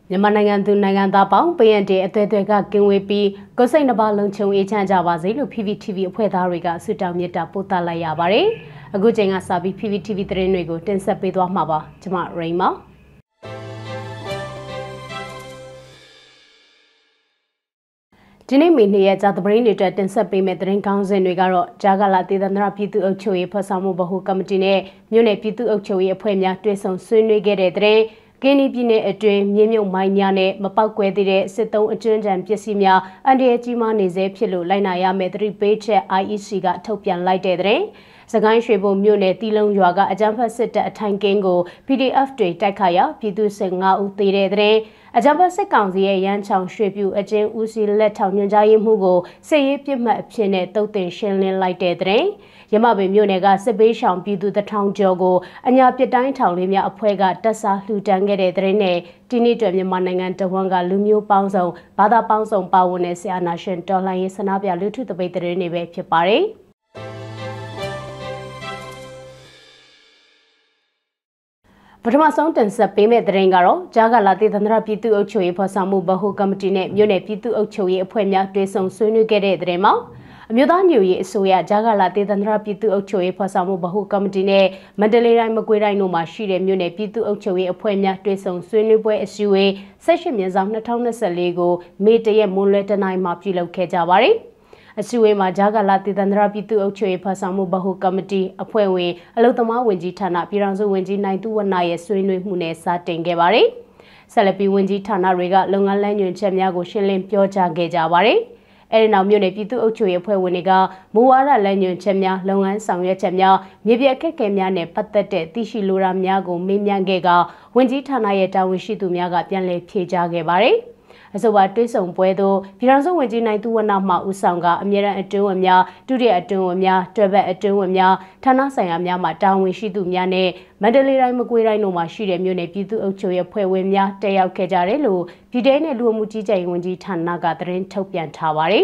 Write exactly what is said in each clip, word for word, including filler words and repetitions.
မြန်မာနိုင်ငံသူနိုင်ငံသားပေါင်းပယံတဲ့အသွဲသွဲကကင်ဝေးပြီးကိုစိတ်နှပါလုံးချုံအေးချမ်းကြပါစေလို့ P V T V အဖွဲ့သားတွေကဆုတောင်းမေတ္တာပို့သလိုက်ရပါတယ်။အခုချိန်ကစပြီး P V T V သတင်းတွေကိုတင်ဆက်ပေးသွားမှာပါ။ကျွန်မရိန်ပါ။ဒီနေ့မေနေ့ရဲ့ဂျာတပရင်းတွေအတွက်တင်ဆက်ပေးမယ့်သတင်းကောင်းစဉ်တွေကတော့ဂျာဂလာဒေသန္တရပြည်သူ့အုပ်ချုပ်ရေးဖွဲ့ဆောင်မှုဗဟိုကော်မတီနဲ့မြို့နယ်ပြည်သူ့အုပ်ချုပ်ရေးအဖွဲ့များတွဲဆုံဆွေးနွေးခဲ့တဲ့တဲ့ကင်းနီပြည်နယ်အတွင်းမြေမြုပ်မိုင်းများနဲ့မပောက်ကွဲသေးတဲ့စစ်သုံးအကျွမ်းတန်ပစ္စည်းများအန်ဒီရဲ့ကြီးမားနေစေဖြစ်လို့လိုက်နာရမယ့်သတိပေးချက် I E C ကထုတ်ပြန်လိုက်တဲ့တဲ့စကိုင်းရွှေဘုံမြို့နယ်တီလုံးရွာကအကြမ်းဖက်စစ်တပ်အထိုင်ကင်းကို P D F တွေတိုက်ခါရပြည်သူစစ်၅ဦးသေတဲ့တဲ့အကြမ်းဖက်စစ်ကောင်စီရဲ့ရန်ချောင်ရွှေပြူအကျဉ်းဦးစီးလက်ထောက်ညွှန်ကြားရေးမှူးကိုစစ်ရေးပြစ်မှတ်အဖြစ်နဲ့တုတ်တင်ရှင်းလင်းလိုက်တဲ့တဲ့ရမပင်မြို့နယ်ကစစ်ပေးရှောင်ပြည်သူတထောင်ကျော်ကိုအညာပစ်တိုင်းထောင်လေးများအဖွဲ့ကတပ်စားလှူဒန်းခဲ့တဲ့တဲ့နဲ့ဒီနေ့တွင်မြန်မာနိုင်ငံတဝန်းကလူမျိုးပေါင်းစုံဘာသာပေါင်းစုံပါဝင်တဲ့ဆရာနာရှင်တော်လှန်ရေးဆန္ဒပြလူထုတပိတ်တဲ့နေပဲဖြစ်ပါတယ်ပထမဆုံးတင်ဆက်ပေးမယ့်သတင်းကတော့ဂျာဂလာဒေသန္တရပြည်သူ့အုပ်ချုပ်ရေးဖွဲ့ဆောင်မှုဗဟိုကော်မတီနဲ့မြို့နယ်ပြည်သူ့အုပ်ချုပ်ရေးအဖွဲ့များတွဲဆုံဆွေးနွေးခဲ့တဲ့သတင်းမှာအမျိုးသားမျိုးရေးအစိုးရဂျာဂလာဒေသန္တရပြည်သူ့အုပ်ချုပ်ရေးဖွဲ့ဆောင်မှုဗဟိုကော်မတီနဲ့မန္တလေးတိုင်းမကွေးတိုင်းတို့မှာရှိတဲ့မြို့နယ်ပြည်သူ့အုပ်ချုပ်ရေးအဖွဲ့များတွဲဆုံဆွေးနွေးပွဲအစည်းအဝေး၁၈မြင်းဆောင်၂၀၂၄ကိုမေတရက်မွန်းလွဲတနင်္လာနေ့မှာပြုလုပ်ခဲ့ကြပါတယ်အစည်းအဝေးမှာဂျာဂလာဒေသန္တရပြည်သူ့အုပ်ချုပ်ရေးဖွဲ့ဆောင်မှုဗဟိုကော်မတီအဖွဲ့ဝင်အလုံသမားဝင်ကြီးဌာနပြည်ထောင်စုဝန်ကြီးနိုင်သူဝနရဲ့ဆွေးနွေးမှုနဲ့စတင်ခဲ့ပါတယ်။ဆက်လက်ပြီးဝန်ကြီးဌာနတွေကလုပ်ငန်းလမ်းညွှန်ချက်များကိုရှင်းလင်းပြောကြားခဲ့ကြပါတယ်။အဲဒီနောက်မြို့နယ်ပြည်သူ့အုပ်ချုပ်ရေးအဖွဲ့ဝင်တွေကမူဝါဒလမ်းညွှန်ချက်များလုပ်ငန်းဆောင်ရွက်ချက်များမြေပြအခက်အခဲများနဲ့ပတ်သက်တဲ့သိရှိလိုတာများကိုမေးမြန်းခဲ့ကဝန်ကြီးဌာနရဲ့တာဝန်ရှိသူများကပြန်လည်ဖြေကြားခဲ့ပါတယ်။အဆိုပါတွဲဆုံပွဲသို့ပြည်ထောင်စုဝန်ကြီးနိုင်သူဝနမှဦးဆောင်ကအမြဲတမ်းအတွင်းဝင်များဒုတိယအတွင်းဝင်များတွဲဘက်အတွင်းဝင်များဌာနဆိုင်ရာများမှတာဝန်ရှိသူများနဲ့မန္တလေးတိုင်းမကွေးတိုင်းတို့မှာရှိတဲ့မြို့နယ်ပြည်သူ့အုပ်ချုပ်ရေးအဖွဲ့ဝင်များတက်ရောက်ခဲ့ကြတယ်လို့ပြည်ထောင်စုနဲ့လူမှုကြီးကြပ်ရေးဝန်ကြီးဌာနကသတင်းထုတ်ပြန်ထားပါတယ်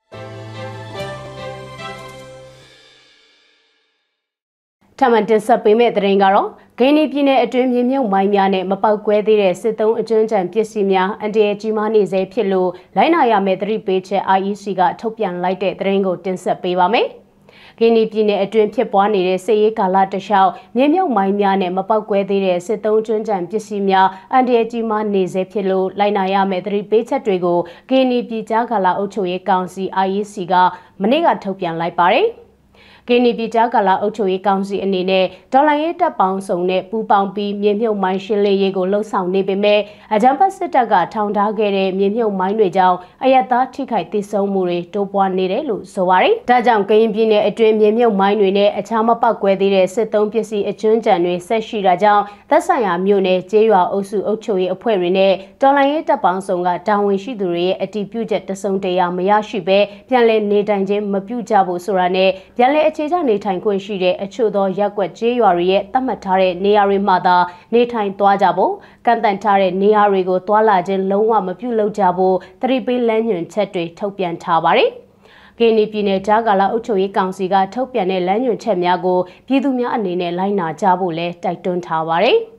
ထမန်တင်ဆက်ပေးမယ့်သတင်းကတော့ဂိနီပြည်နယ်အတွင်းမြေမြုပ်မိုင်းများနဲ့မပောက်ကွဲသေးတဲ့စစ်သုံးအကျွမ်းတန်ပစ္စည်းများအန်ဒီရဲ့ကြီးမားနေစေဖြစ်လို့လိုက်နာရမယ့်သတိပေးချက် I E C ကထုတ်ပြန်လိုက်တဲ့သတင်းကိုတင်ဆက်ပေးပါမယ်။ဂိနီပြည်နယ်အတွင်းဖြစ်ပွားနေတဲ့စစ်ရေးကာလတလျှောက်မြေမြုပ်မိုင်းများနဲ့မပောက်ကွဲသေးတဲ့စစ်သုံးကျွမ်းတန်ပစ္စည်းများအန်ဒီရဲ့ကြီးမားနေစေဖြစ်လို့လိုက်နာရမယ့်သတိပေးချက်တွေကိုဂိနီပြည်ကြားကာလအုပ်ချုပ်ရေးကောင်စီ I E C ကမနေ့ကထုတ်ပြန်လိုက်ပါတယ်။ကင်းနီပြည်ကြားကာလအုပ်ချုပ်ရေးကောင်စီအနေနဲ့ဒေါ်လာရေးတပ်ပေါင်းစုံနဲ့ပူးပေါင်းပြီးမြေမြုပ်မိုင်းရှင်းလင်းရေးကိုလှုံ့ဆော်နေပေမဲ့အကြမ်းဖက်စစ်တပ်ကထောင်ထားခဲ့တဲ့မြေမြုပ်မိုင်းတွေကြောင့်အယက်သားထိခိုက်ဒေဆုံးမှုတွေတိုးပွားနေတယ်လို့ဆိုပါတယ်။ဒါကြောင့်ကရင်ပြည်နယ်အတွင်းမြေမြုပ်မိုင်းတွေနဲ့အခြားမပောက်ကွဲသေးတဲ့စစ်သုံးပစ္စည်းအကျွမ်းကြံတွေဆက်ရှိတာကြောင့်သက်ဆိုင်ရာမြို့နယ်ကျေးရွာအုပ်စုအုပ်ချုပ်ရေးအဖွဲ့တွေနဲ့ဒေါ်လာရေးတပ်ပေါင်းစုံကတာဝန်ရှိသူတွေရဲ့အတည်ပြုချက်တစုံတရာမရရှိဘဲပြန်လည်နေထိုင်ခြင်းမပြုကြဖို့ဆိုတာနဲ့ပြန်လည်အခြေချနေထိုင်ခွင့်ရှိတဲ့အချို့သောရပ်ကွက်ကျေးရွာတွေရဲ့သတ်မှတ်ထားတဲ့နေရာတွေမှာသာနေထိုင်သွားကြဖို့ကန့်သတ်ထားတဲ့နေရာတွေကိုသွာလာခြင်းလုံးဝမပြုလုပ်ကြဖို့သတိပေးလမ်းညွှန်ချက်တွေထုတ်ပြန်ထားပါတယ်။ကင်းနီပြည်နယ်ကြားကာလအုပ်ချုပ်ရေးကောင်စီကထုတ်ပြန်တဲ့လမ်းညွှန်ချက်များကိုပြည်သူများအနေနဲ့လိုက်နာကြဖို့လည်းတိုက်တွန်းထားပါတယ်။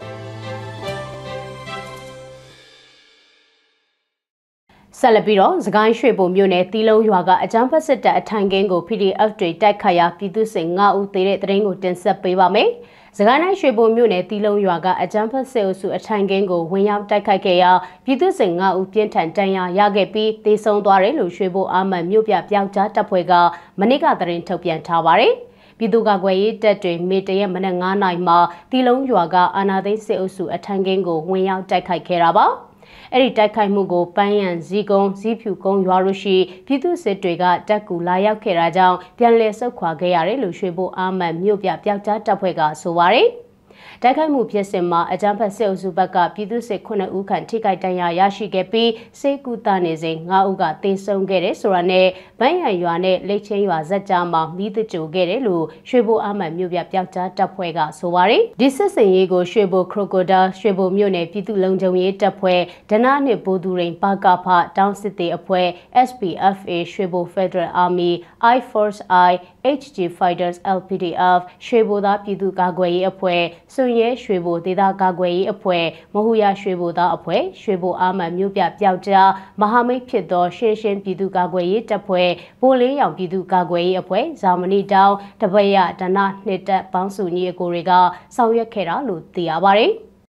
ဆက်လက်ပြီးတော့စကိုင်းရွှေဘုံမြို့နယ်တီလုံးရွာကအကြမ်းဖက်စစ်တပ်အထိုင်ကင်းကို P D F တွေတိုက်ခါရပြည်သူစစ်၅ဦးသေတဲ့သတင်းကိုတင်ဆက်ပေးပါမယ်။စကိုင်းတိုင်းရွှေဘုံမြို့နယ်တီလုံးရွာကအကြမ်းဖက်စစ်အုပ်စုအထိုင်ကင်းကိုဝင်ရောက်တိုက်ခိုက်ခဲ့ရာပြည်သူစစ်၅ဦးပြင်းထန်ဒဏ်ရာရခဲ့ပြီးသေဆုံးသွားတယ်လို့ရွှေဘုံအာမန်မြို့ပြပျောက်ကြားတပ်ဖွဲ့ကမနေ့ကသတင်းထုတ်ပြန်ထားပါတယ်။ပြည်သူ့ကာကွယ်ရေးတပ်တွေမေတရက်မနက်၅နာရီမှာတီလုံးရွာကအာနာသိန်းစစ်အုပ်စုအထိုင်ကင်းကိုဝင်ရောက်တိုက်ခိုက်ခဲ့တာပါ။အဲ့ဒီတိုက်ခိုက်မှုကိုပန်းရံဇီကုန်းဇီဖြူကုန်းရွာတို့ရှိပြည်သူစစ်တွေကတပ်ကူလာရောက်ခဲ့တာကြောင့်ပြန်လည်ဆုတ်ခွာခဲ့ရတယ်လို့ရွှေဘိုအာမန်မြို့ပြပျောက်ကြားတပ်ဖွဲ့ကဆိုပါတယ်။တိုက်ခိုက်မှုဖြစ်စဉ်မှာအကြမ်းဖက်စစ်အုပ်စုဘက်ကပြည်သူစစ်ခုနှစ်ဦးခန့်ထိခိုက်ဒဏ်ရာရရှိခဲ့ပြီးစိတ်ကူတာနေစဉ်၅ဦးကသေဆုံးခဲ့တယ်ဆိုတာနဲ့ဗန်းရံရွာနဲ့လိတ်ချင်းရွာဇက်ကြားမှာမိသကြိုခဲ့တယ်လို့ရွှေဘိုအာမန်မြို့ပြပျောက်ကြားတပ်ဖွဲ့ကဆိုပါတယ်။ဒီစစ်စင်ရေးကိုရွှေဘိုခရိုကိုဒါရွှေဘိုမြို့နယ်ပြည်သူ့လုံခြုံရေးတပ်ဖွဲ့ဒနာနှင့်ဗိုလ်သူရိန်ပါကဖတောင်းစစ်တေအဖွဲ့ S P F A ရွှေဘို Federal Army I Force I H G Fighters L P D F ရွှေဘိုသားပြည်သူ့ကာကွယ်ရေးအဖွဲ့စွန်ရဲရွှေဘိုဒေသကာကွယ်ရေးအဖွဲ့မဟူယာရွှေဘိုသားအဖွဲ့ရွှေဘိုအာမန်မြို့ပြပျောက်ကြားမဟာမိတ်ဖြစ်သောရှင်းရှင်းပြည်သူကာကွယ်ရေးတပ်ဖွဲ့ပိုးလေးရောင်ပြည်သူကာကွယ်ရေးအဖွဲ့ဇာမနီတောင်တပည့်ရဒနနှစ်တက်ပေါင်းစုညီအကိုတွေကဆောင်ရွက်ခဲ့တာလို့သိရပါတယ်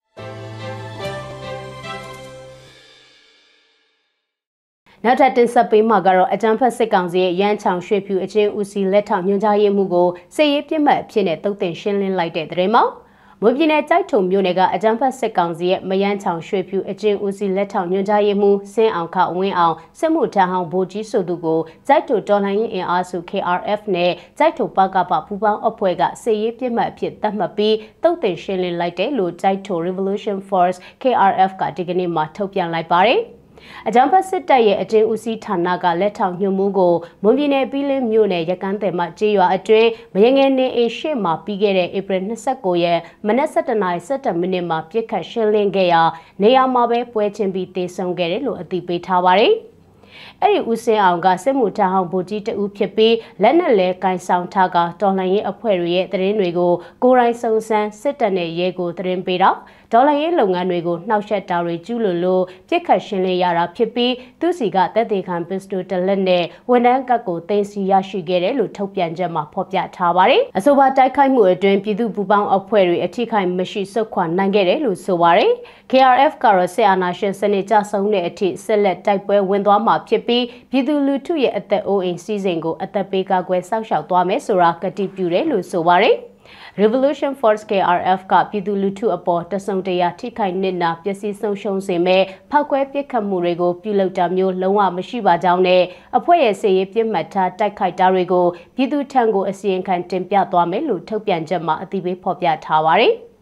နောက်ထပ်တင်ဆက်ပေးမှာကတော့အကြမ်းဖက်စစ်ကောင်စီရဲ့ရန်ချောင်ရွှေဖြူအချင်းဦးစီးလက်ထောက်ညွှန်ကြားရေးမှူးကိုစစ်ရေးပြစ်မှတ်အဖြစ်နဲ့တုတ်တင်ရှင်းလင်းလိုက်တဲ့သတင်းမှာမွေပြည်နယ်ကြိုက်ထုံမြို့နယ်ကအကြမ်းဖက်စစ်ကောင်စီရဲ့မယန်းချောင်ရွှေဖြူအချင်းဦးစီးလက်ထောက်ညွှန်ကြားရေးမှူးစင်းအောင်ခဝင်းအောင်စစ်မှုထမ်းဟောင်းဗိုလ်ကြီးဆိုသူကိုကြိုက်ထုတော်လှန်ရေးအင်အားစု K R F နဲ့ကြိုက်ထုပကပပူပေါင်းအဖွဲ့ကစစ်ရေးပြစ်မှတ်အဖြစ်သတ်မှတ်ပြီးတုတ်တင်ရှင်းလင်းလိုက်တယ်လို့ကြိုက်ထု Revolution Force K R F ကဒီကနေ့မှထုတ်ပြန်လိုက်ပါတယ်အကြမ်းဖက်စစ်တပ်ရဲ့အကျဉ်းဦးစီးဌာနကလက်ထောက်ညွှန်မှုကိုမွန်ပြည်နယ်ပြည်လင်းမြို့နယ်ရကန်းတယ်မှကြေးရွာအတွင်းမရငယ်နေအိမ်ရှိမှာပြီးခဲ့တဲ့ဧပြီ၂၉ရက်မနက်၁၁နာရီ၁၁မိနစ်မှာပြစ်ခတ်ရှင်းလင်းခဲ့ရာနေရာမှာပဲပွဲချင်းပြီးတေဆုံးခဲ့တယ်လို့အသိပေးထားပါတယ်အဲ့ဒီဦးစင်းအောင်ကစစ်မှုထမ်းဟောင်းဗိုလ်ကြီးတဦးဖြစ်ပြီးလက်နက်လဲကင်ဆောင်ထားကတော်လှန်ရေးအဖွဲ့တွေရဲ့သတင်းတွေကိုကိုယ်တိုင်စုံစမ်းစစ်တပ်နဲ့ရဲကိုသတင်းပေးတော့ဒေါ်လာရေးလုပ်ငန်းတွေကိုနှောက်ယှက်တာတွေကျူးလွန်လို့ပြစ်ခတ်ရှင်းလင်းရတာဖြစ်ပြီးသူစီကတပ်သေးခံပစ္စတိုတလက်နဲ့ဝန်ထမ်းကတ်ကိုတင်စီရရှိခဲ့တယ်လို့ထုတ်ပြန်ချက်မှာဖော်ပြထားပါတယ်။အဆိုပါတိုက်ခိုက်မှုအတွင်းပြည်သူ့ပူးပေါင်းအဖွဲ့တွေအထိခိုက်မရှိစုခွာနိုင်ခဲ့တယ်လို့ဆိုပါတယ်။ K R F ကတော့စစ်အာဏာရှင်စနစ်ကြဆုံးတဲ့အထိဆက်လက်တိုက်ပွဲဝင်သွားမှာဖြစ်ပြီးပြည်သူလူထုရဲ့အသက်အိုးအိမ်စီးစိမ်ကိုအသက်ပေးကာကွယ်စောင့်ရှောက်သွားမယ်ဆိုတာကတိပြုတယ်လို့ဆိုပါတယ်။ Revolution Force K R F ကပြည်သူလူထုအပေါ်တဆုံတရာထိခိုက်နစ်နာပျက်စီးဆုံးရှုံးစေမဲ့ဖောက်ခွဲပစ်ခတ်မှုတွေကိုပြုလုပ်တာမျိုးလုံးဝမရှိပါကြောင်းနဲ့အဖွဲ့ရဲ့စစ်ရေးပြစ်မှတ်ထားတိုက်ခိုက်တာတွေကိုပြည်သူထံကိုအစီရင်ခံတင်ပြသွားမယ်လို့ထုတ်ပြန်ချက်မှာအသိပေးဖော်ပြထားပါတယ်။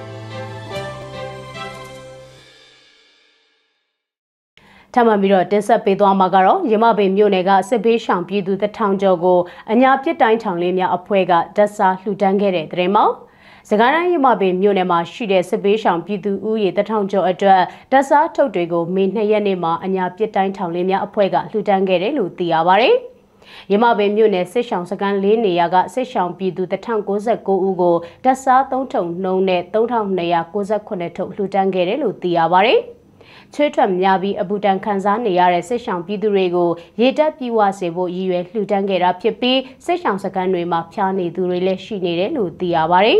ထပ်မံပြီးတော့တင်ဆက်ပေးသွားမှာကတော့ရမပင်မြို့နယ်ကစစ်ဘေးရှောင်ပြည်သူတထောင်ကျော်ကိုအညာပစ်တိုင်းထောင်လေးများအဖွဲ့ကဓာတ်စားလှူဒန်းခဲ့တဲ့သတင်းမှာစကိုင်းတိုင်းရမပင်မြို့နယ်မှာရှိတဲ့စစ်ဘေးရှောင်ပြည်သူဦးရေတထောင်ကျော်အတွက်ဓာတ်စားထုတ်တွေကိုမေ၂ရက်နေ့မှာအညာပစ်တိုင်းထောင်လေးများအဖွဲ့ကလှူဒန်းခဲ့တယ်လို့သိရပါတယ်ရမပင်မြို့နယ်စစ်ရှောင်စကန်လေးနေရာကစစ်ရှောင်ပြည်သူတထောင်ကိုးဆယ်ကိုဦးကိုဓာတ်စားသုံးထုံနှုံးနဲ့သုံးထောင်၂ရာကိုးဆယ်ခုနှစ်ထုပ်လှူဒန်းခဲ့တယ်လို့သိရပါတယ်ချွေးထွက်များပြီးအပူတန်ခံစားနေရတဲ့စစ်ရှောင်ပြည်သူတွေကိုရေတက်ပြေဝစေဖို့ရည်ရွယ်လှူဒန်းခဲ့တာဖြစ်ပြီးစစ်ရှောင်စခန်းတွေမှာဖျားနေသူတွေလည်းရှိနေတယ်လို့သိရပါတယ်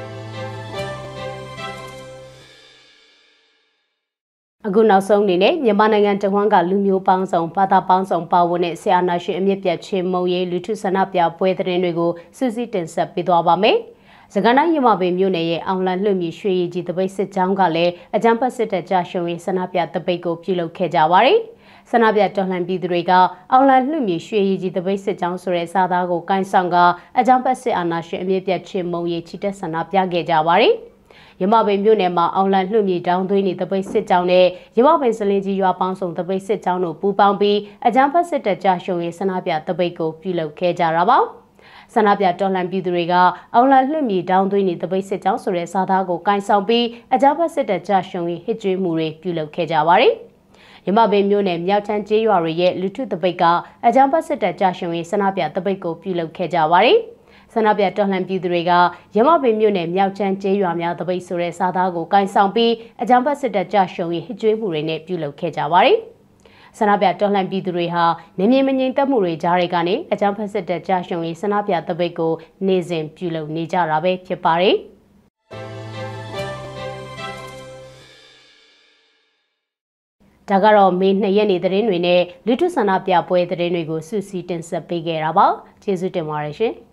အခုနောက်ဆုံးအနေနဲ့မြန်မာနိုင်ငံတဝန်းကလူမျိုးပေါင်းစုံဘာသာပေါင်းစုံပါဝင်တဲ့ဆရာနာရှင်အမြင့်ပြတ်ချင်းမုံရေးလူထုဆန္ဒပြပွဲသတင်းတွေကိုစူးစီးတင်ဆက်ပေးသွားပါမယ်စကိုင်းတိုင်းရမပင်မြို့နယ်ရဲ့အောင်လန်လွှတ်မြေရွှေရည်ကြီးတပိတ်စစ်ကြောင်းကလည်းအကြမ်းဖက်စစ်တပ်ကြရှုံးရေးဆန္ဒပြတပိတ်ကိုပြုလုပ်ခဲ့ကြပါတယ်။ဆန္ဒပြတော်လှန်ပြည်သူတွေကအောင်လန်လွှတ်မြေရွှေရည်ကြီးတပိတ်စစ်ကြောင်းဆိုတဲ့စာသားကိုကိုင်ဆောင်ကအကြမ်းဖက်စစ်အာဏာရှင်အမြင့်ပြတ်ချင်းမုံရေးချီတက်ဆန္ဒပြခဲ့ကြပါတယ်။ရမပင်မြို့နယ်မှာအောင်လန်လွှတ်မြေတောင်းသွင်းနေတပိတ်စစ်ကြောင်းနဲ့ရမပင်စလင်းကြီးရွာပေါင်းစုံတပိတ်စစ်ကြောင်းတို့ပူးပေါင်းပြီးအကြမ်းဖက်စစ်တပ်ကြရှုံးရေးဆန္ဒပြတပိတ်ကိုပြုလုပ်ခဲ့ကြတာပါ။ဆန္ဒပြတော်လှန်ပြည်သူတွေကအောင်လန်လွှတ်မြေတောင်းသွင်းနေတပိတ်စစ်ကြောင်းဆိုတဲ့စာသားကိုကိုင်ဆောင်ပြီးအကြမ်းဖက်စစ်တပ်ကြရှုံးရေးဟစ်ကြွေးမှုတွေပြုလုပ်ခဲ့ကြပါတယ်။ရမပင်မြို့နယ်မြောက်ချမ်းကျေးရွာတွေရဲ့လူထုတပိတ်ကအကြမ်းဖက်စစ်တပ်ကြရှုံးရေးဆန္ဒပြတပိတ်ကိုပြုလုပ်ခဲ့ကြပါတယ်။ဆန္ဒပြတော်လှန်ပြည်သူတွေကရမပင်မြို့နယ်မြောက်ချမ်းကျေးရွာများတပိတ်ဆိုတဲ့စာသားကိုကိုင်ဆောင်ပြီးအကြမ်းဖက်စစ်တပ်ကြရှုံးရေးဟစ်ကြွေးမှုတွေနဲ့ပြုလုပ်ခဲ့ကြပါတယ်။ဆန္ဒပြတော်လှန်ပြည်သူတွေဟာနေမြေမငြိမ်သက်မှုတွေကြားတွေကနေအကြမ်းဖက်စစ်တပ်ကြရှုံးရေးဆန္ဒပြတပိတ်ကိုနေ့စဉ်ပြုလုပ်နေကြတာပဲဖြစ်ပါတယ်။ဒါကတော့မေ၂ရက်နေ့သတင်းတွေနဲ့လူထုဆန္ဒပြပွဲသတင်းတွေကိုစူးစီးတင်ဆက်ပေးခဲ့တာပါ။ကျေးဇူးတင်ပါတယ်ရှင်။